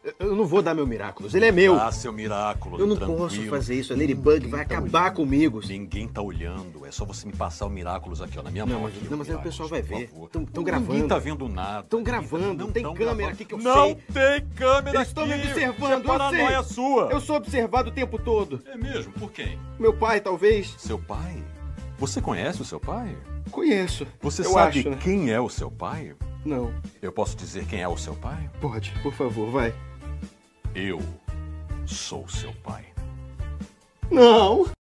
Eu não vou dar meu Miraculous, ele é meu. Ah, seu Miraculous, Eu não tranquilo. posso fazer isso, a Ladybug vai acabar comigo. Ninguém tá olhando, é só você me passar o Miraculous aqui, ó, na minha mão. Não, mas aí o pessoal vai ver. Estão gravando. Ninguém tá vendo nada. Estão gravando, tem câmera aqui que eu sei. Não tem câmera Eles estão me aqui. observando, Isso é paranoia sua. Eu sou observado o tempo todo. É mesmo? Por quem? Meu pai, talvez. Seu pai? Você conhece o seu pai? Conheço. Você eu sabe acho, né? quem é o seu pai? Não. Eu posso dizer quem é o seu pai? Pode, por favor, vai. Eu sou seu pai. Não!